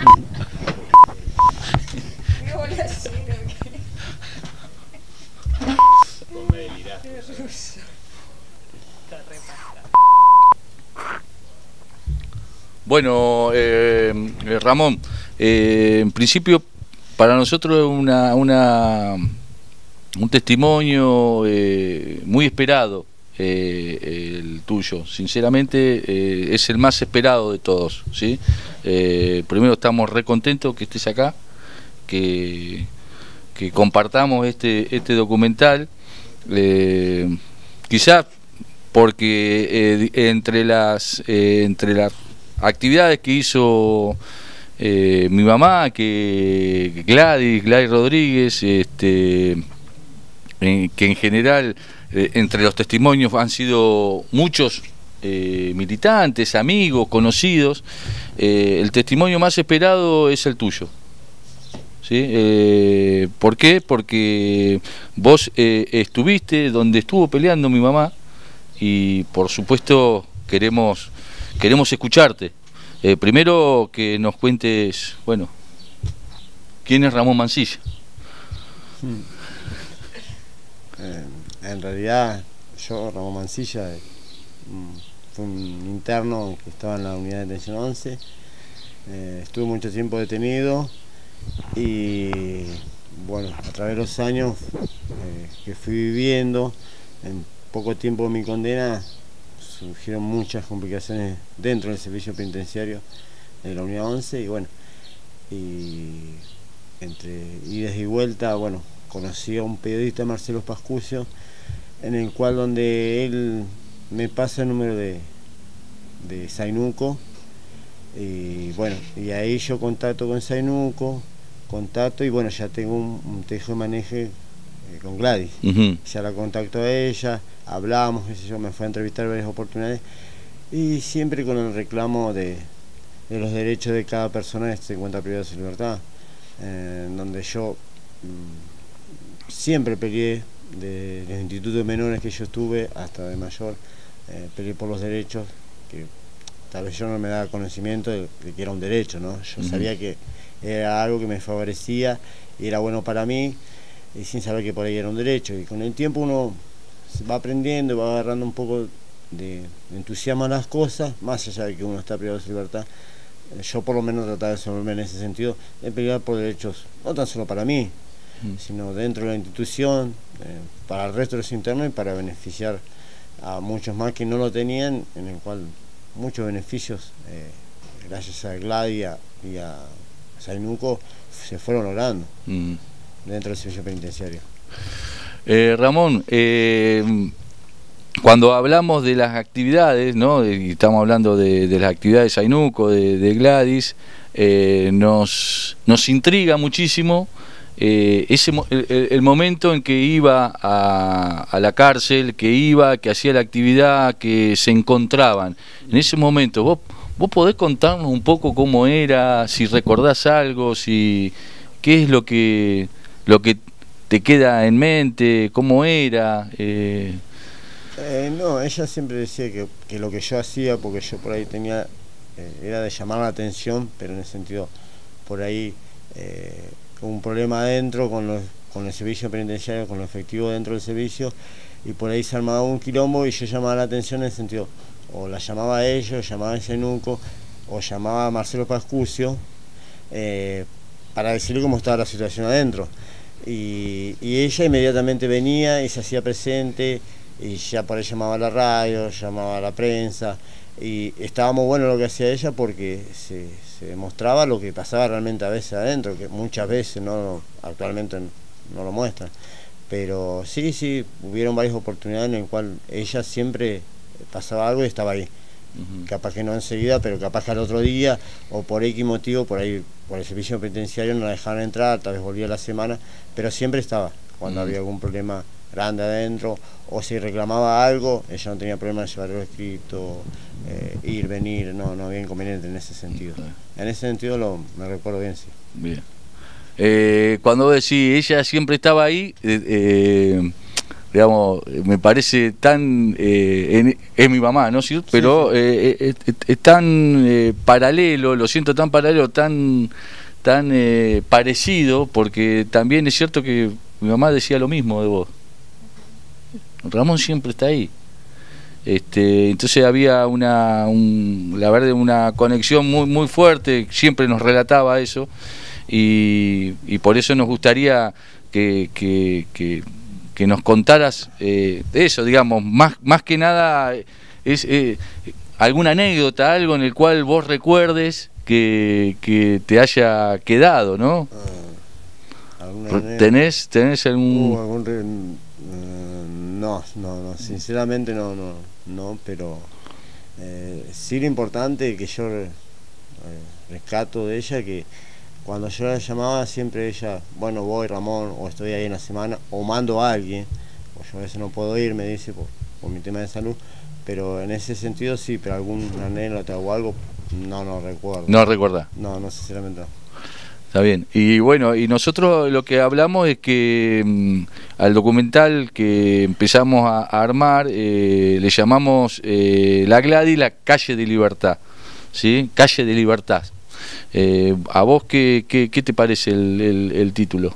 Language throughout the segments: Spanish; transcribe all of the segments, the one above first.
Bueno, Ramón, en principio para nosotros es un testimonio muy esperado, el tuyo. Sinceramente es el más esperado de todos, ¿sí? Primero estamos re contentos que estés acá, que compartamos este documental, quizás porque entre las actividades que hizo mi mamá, que Gladys Rodríguez, que en general entre los testimonios han sido muchos militantes, amigos, conocidos, el testimonio más esperado es el tuyo, ¿sí? ¿Por qué? Porque vos estuviste donde estuvo peleando mi mamá y por supuesto queremos escucharte. Primero que nos cuentes, bueno, ¿quién es Ramón Mansilla? En realidad, yo, Ramón Mansilla, fui un interno que estaba en la unidad de detención 11. Estuve mucho tiempo detenido y, bueno, a través de los años que fui viviendo, en poco tiempo de mi condena, surgieron muchas complicaciones dentro del servicio penitenciario de la unidad 11 y bueno, y entre idas y vueltas, bueno, conocí a un periodista, Marcelo Pascucio, en el cual donde él me pasa el número de Zainuco y bueno, y ahí yo contacto con Zainuco, y bueno, ya tengo un tejo de maneje con Gladys. Ya la contacto a ella, hablamos, qué sé yo, me fue a entrevistar varias oportunidades y siempre con el reclamo de los derechos de cada persona que se encuentra privada de su libertad, donde yo siempre peleé, de los institutos de menores que yo estuve hasta de mayor, peleé por los derechos, que tal vez yo no me daba conocimiento de que era un derecho, ¿no? Yo sabía que era algo que me favorecía y era bueno para mí, y sin saber que por ahí era un derecho. Y con el tiempo uno se va aprendiendo, va agarrando un poco de entusiasmo a las cosas, más allá de que uno está privado de su libertad. Yo por lo menos trataba de resolverme en ese sentido, de pelear por derechos, no tan solo para mí, sino dentro de la institución, para el resto de los internos y para beneficiar a muchos más que no lo tenían, en el cual muchos beneficios, gracias a Gladys y a Zainuco, se fueron logrando dentro del servicio penitenciario. Ramón, cuando hablamos de las actividades, ¿no? Y estamos hablando de las actividades de Zainuco, de Gladys, nos intriga muchísimo el momento en que iba a la cárcel, que hacía la actividad, que se encontraban. En ese momento, ¿vos podés contarnos un poco cómo era, si recordás algo, qué es lo que te queda en mente, cómo era? No, ella siempre decía que lo que yo hacía, porque yo por ahí tenía, era de llamar la atención, pero en el sentido, por ahí un problema adentro con el servicio penitenciario, con lo efectivo dentro del servicio, y por ahí se armaba un quilombo y yo llamaba la atención en el sentido, o la llamaba a ellos, llamaba a Zainuco, o llamaba a Marcelo Pascucio, para decirle cómo estaba la situación adentro. Y ella inmediatamente venía y se hacía presente, y ya por ahí llamaba a la radio, llamaba a la prensa, y estaba muy bueno lo que hacía ella porque se demostraba lo que pasaba realmente a veces adentro, que muchas veces actualmente no lo muestran. Pero sí, hubieron varias oportunidades en las cuales ella siempre pasaba algo y estaba ahí. Capaz que no enseguida, pero capaz que al otro día, o por X motivo, por ahí, por el servicio penitenciario no la dejaban entrar, tal vez volvía a la semana, pero siempre estaba, cuando había algún problema grande adentro, o si reclamaba algo, ella no tenía problema de llevarlo escrito, ir, venir, no había inconveniente en ese sentido. En ese sentido me recuerdo bien, sí. Bien. Cuando vos decís, ella siempre estaba ahí, digamos, me parece tan, es mi mamá, ¿no? ¿Sí? Pero sí, sí. Es tan paralelo, lo siento tan paralelo, tan parecido, porque también es cierto que mi mamá decía lo mismo de vos. Ramón siempre está ahí. Entonces había la verdad, una conexión muy fuerte, siempre nos relataba eso, y por eso nos gustaría que nos contaras eso, digamos, más que nada es alguna anécdota, algo en el cual vos recuerdes que te haya quedado, ¿no? ¿Tenés algún...? No, sinceramente no, pero sí lo importante que yo rescato de ella, que cuando yo la llamaba siempre ella, bueno, voy Ramón, o estoy ahí en la semana, o mando a alguien, o yo a veces no puedo ir, me dice, por mi tema de salud, pero en ese sentido sí, pero alguna anécdota o algo, no recuerdo. ¿No recuerda? No, sinceramente no. Está bien. Y bueno, y nosotros lo que hablamos es que al documental que empezamos a armar le llamamos La Gladys, la calle de Libertad, ¿sí? Calle de Libertad. ¿A vos qué te parece el título?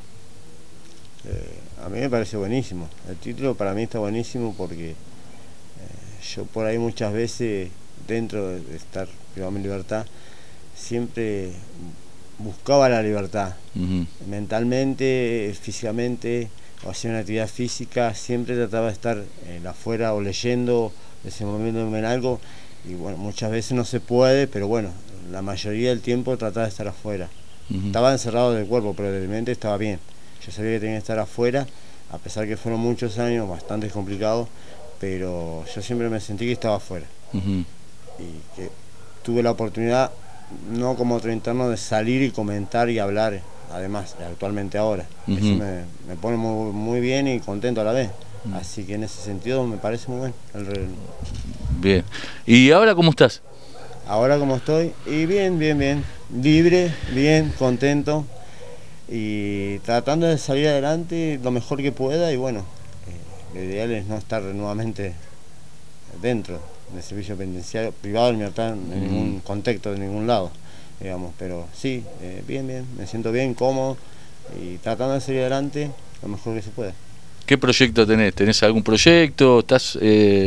A mí me parece buenísimo. El título para mí está buenísimo porque yo por ahí muchas veces, dentro de estar privado en libertad, siempre buscaba la libertad, mentalmente, físicamente, o hacer una actividad física, siempre trataba de estar afuera o leyendo, desenvolviéndome en algo, y bueno, muchas veces no se puede, pero bueno, la mayoría del tiempo trataba de estar afuera. Estaba encerrado del cuerpo, pero de mente estaba bien. Yo sabía que tenía que estar afuera, a pesar que fueron muchos años, bastante complicados, pero yo siempre me sentí que estaba afuera. Y que tuve la oportunidad, no como otro interno, de salir y comentar y hablar, además, actualmente ahora. Eso me pone muy bien y contento a la vez. Así que en ese sentido me parece muy bueno. Bien. ¿Y ahora cómo estás? Ahora como estoy, y bien, libre, bien, contento, y tratando de salir adelante lo mejor que pueda, y bueno, lo ideal es no estar nuevamente dentro del servicio penitenciario, privado de libertad en ningún contexto, de ningún lado, digamos, pero sí, bien, me siento bien, cómodo, y tratando de salir adelante lo mejor que se pueda. ¿Qué proyecto tenés? ¿Tenés algún proyecto? ¿Estás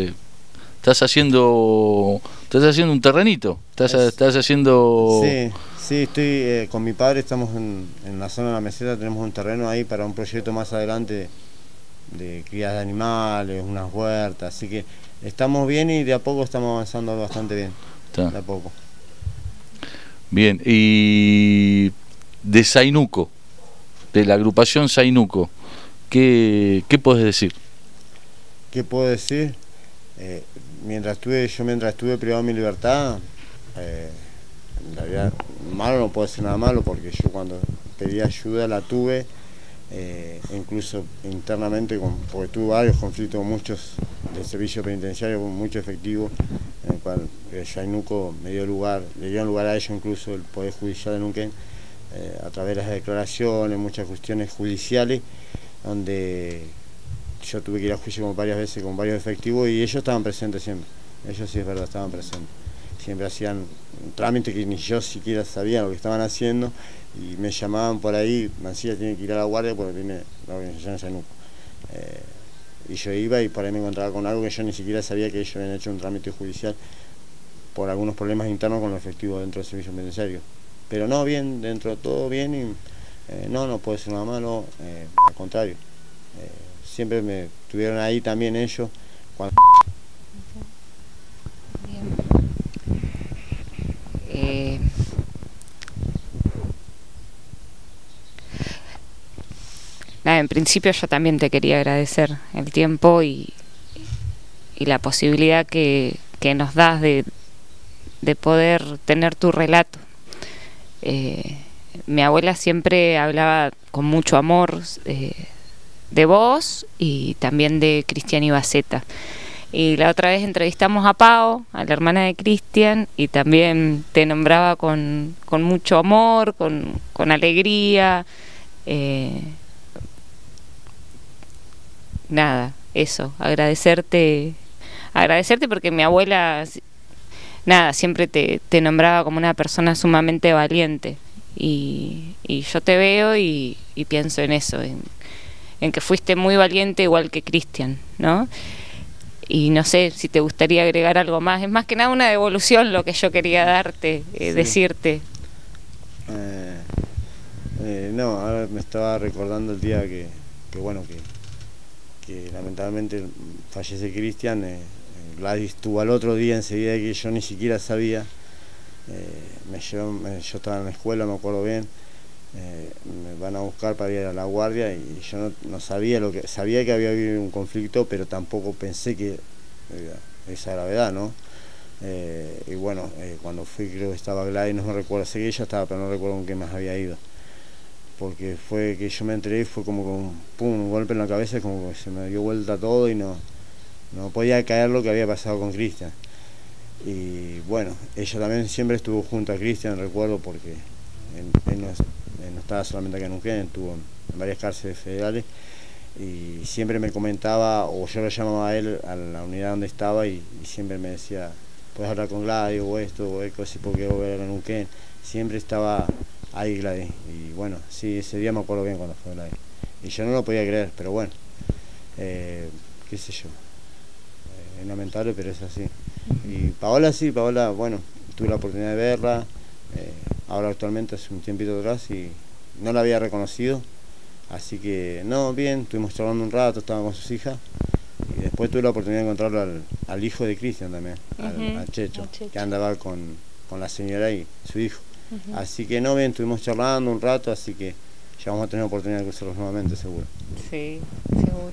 haciendo un terrenito? ¿Estás haciendo...? Sí, estoy con mi padre, estamos en la zona de la meseta, tenemos un terreno ahí para un proyecto más adelante de crías de animales, unas huertas, así que estamos bien y de a poco estamos avanzando bastante bien. Está. De a poco. Bien, y de Zainuco, de la agrupación Zainuco, ¿qué podés decir? ¿Qué puedo decir? Mientras estuve privado de mi libertad, en realidad malo no puedo decir nada malo, porque yo cuando pedí ayuda la tuve, incluso internamente, porque tuve varios conflictos, muchos del servicio penitenciario, con mucho efectivo, en el cual Zainuco le dio lugar a ellos, incluso el Poder Judicial de Neuquén, a través de las declaraciones, muchas cuestiones judiciales, donde yo tuve que ir a juicio varias veces con varios efectivos, y ellos estaban presentes siempre. Ellos sí es verdad, estaban presentes. Siempre hacían un trámite que ni yo siquiera sabía lo que estaban haciendo, y me llamaban por ahí, Mancilla tiene que ir a la guardia porque tiene la organización de Zainuco. Y yo iba y por ahí me encontraba con algo que yo ni siquiera sabía, que ellos habían hecho un trámite judicial por algunos problemas internos con los efectivos dentro del servicio penitenciario. Pero no, bien, dentro de todo bien, y no puede ser nada malo, al contrario. Siempre me tuvieron ahí también ellos. Nada, en principio yo también te quería agradecer el tiempo y la posibilidad que nos das de poder tener tu relato. Mi abuela siempre hablaba con mucho amor de vos y también de Cristian Ibaceta. Y la otra vez entrevistamos a Pao, a la hermana de Cristian, y también te nombraba con mucho amor, con alegría. Nada, eso, agradecerte porque mi abuela, nada, siempre te nombraba como una persona sumamente valiente, y yo te veo y pienso en eso, en que fuiste muy valiente igual que Cristian, ¿no? Y no sé si te gustaría agregar algo más. Es más que nada una devolución lo que yo quería darte, sí. decirte. No, ahora me estaba recordando el día que lamentablemente fallece Cristian. Gladys estuvo al otro día enseguida, que yo ni siquiera sabía. Yo estaba en la escuela, me acuerdo bien. Me van a buscar para ir a la guardia y yo no sabía sabía que había habido un conflicto, pero tampoco pensé que esa gravedad, ¿no? Y bueno, cuando fui, creo que estaba Gladys, no me recuerdo, sé que ella estaba, pero no recuerdo con qué más había ido, porque fue que yo me enteré y fue como con un golpe en la cabeza, como que se me dio vuelta todo y no podía caer lo que había pasado con Cristian. Y bueno, ella también siempre estuvo junto a Cristian, recuerdo, porque él no estaba solamente acá en Neuquén, estuvo en varias cárceles federales, y siempre me comentaba, o yo lo llamaba a él a la unidad donde estaba, y siempre me decía, puedes hablar con Gladys o esto o esto, así, porque voy a ver a Neuquén. Siempre estaba ahí Gladys, y bueno, sí, ese día me acuerdo bien cuando fue Gladys, y yo no lo podía creer, pero bueno, qué sé yo, es lamentable, pero es así. Y Paola, sí, Paola, bueno, tuve la oportunidad de verla, ahora actualmente hace un tiempito atrás, y no la había reconocido, así que no, bien, estuvimos charlando un rato, estaba con sus hijas, y después tuve la oportunidad de encontrarlo al hijo de Cristian también, a Checho, que andaba con la señora y su hijo. Así que no, bien, estuvimos charlando un rato, así que ya vamos a tener la oportunidad de cruzarlos nuevamente, seguro. Sí, seguro.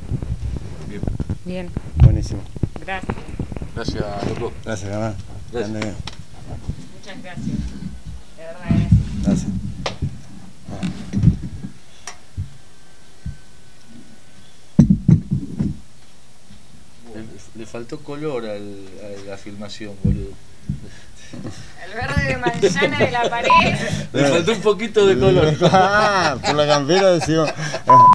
Bien. Buenísimo. Gracias. Gracias, loco. Gracias, Gamán. Gracias. Muchas gracias. De verdad, gracias. Gracias. Le faltó color a la filmación, boludo. El verde de manzana de la pared. Le faltó un poquito de color. Por la campera decimos.